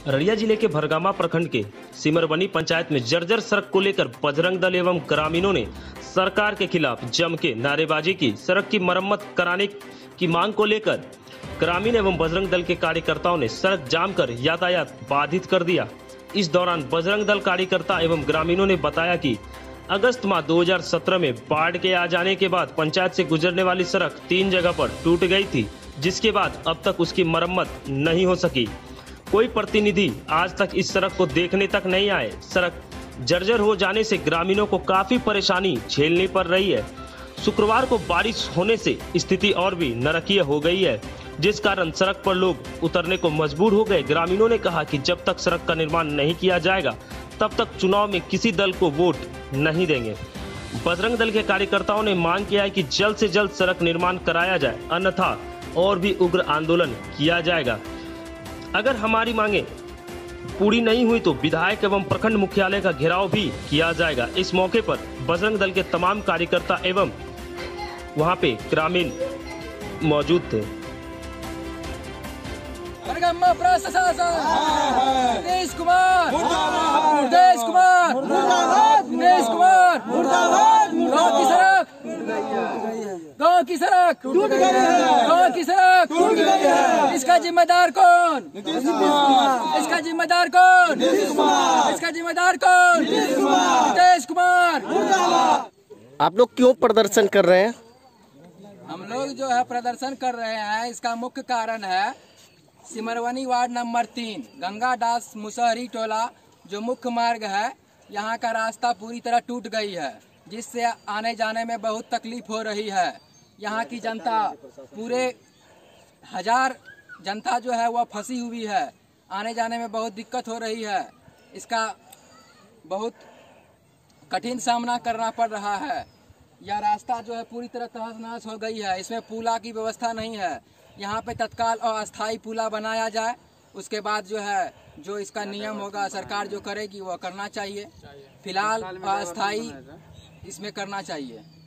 अररिया जिले के भरगामा प्रखंड के सिमरवनी पंचायत में जर्जर सड़क को लेकर बजरंग दल एवं ग्रामीणों ने सरकार के खिलाफ जम के नारेबाजी की। सड़क की मरम्मत कराने की मांग को लेकर ग्रामीण एवं बजरंग दल के कार्यकर्ताओं ने सड़क जाम कर यातायात बाधित कर दिया। इस दौरान बजरंग दल कार्यकर्ता एवं ग्रामीणों ने बताया कि अगस्त माह 2017 में बाढ़ के आ जाने के बाद पंचायत से गुजरने वाली सड़क 3 जगह पर टूट गई थी, जिसके बाद अब तक उसकी मरम्मत नहीं हो सकी। कोई प्रतिनिधि आज तक इस सड़क को देखने तक नहीं आए। सड़क जर्जर हो जाने से ग्रामीणों को काफी परेशानी झेलनी पड़ रही है। शुक्रवार को बारिश होने से स्थिति और भी नरकीय हो गई है, जिस कारण सड़क पर लोग उतरने को मजबूर हो गए। ग्रामीणों ने कहा कि जब तक सड़क का निर्माण नहीं किया जाएगा तब तक चुनाव में किसी दल को वोट नहीं देंगे। बजरंग दल के कार्यकर्ताओं ने मांग किया है कि जल्द से जल्द सड़क निर्माण कराया जाए, अन्यथा और भी उग्र आंदोलन किया जाएगा। अगर हमारी मांगे पूरी नहीं हुई तो विधायक एवं प्रखंड मुख्यालय का घेराव भी किया जाएगा। इस मौके पर बजरंग दल के तमाम कार्यकर्ता एवं वहां पे ग्रामीण मौजूद थे। भरगामा प्रशासन नीतीश कुमार नीतीश कुमार नीतीश कुमार गाँव की सड़क टूट गई है, गाँव की सड़क टूट गई है। इसका जिम्मेदार कौन? इसका जिम्मेदार कौन? इसका जिम्मेदार कौन? नीतीश कुमार। आप लोग क्यों प्रदर्शन कर रहे हैं? हम लोग जो है प्रदर्शन कर रहे हैं, इसका मुख्य कारण है सिमरवनी वार्ड नंबर 3 गंगा दास मुसहरी टोला जो मुख्य मार्ग है, यहाँ का रास्ता पूरी तरह टूट गई है, जिससे आने जाने में बहुत तकलीफ हो रही है। यहाँ की जनता पूरे 1000 जनता जो है वह फंसी हुई है, आने जाने में बहुत दिक्कत हो रही है। इसका बहुत कठिन सामना करना पड़ रहा है। यह रास्ता जो है पूरी तरह तहस नहस हो गई है, इसमें पुला की व्यवस्था नहीं है। यहाँ पे तत्काल और अस्थायी पुला बनाया जाए, उसके बाद जो है जो इसका नियम होगा सरकार जो करेगी वह करना चाहिए। फिलहाल अस्थायी इसमें करना चाहिए।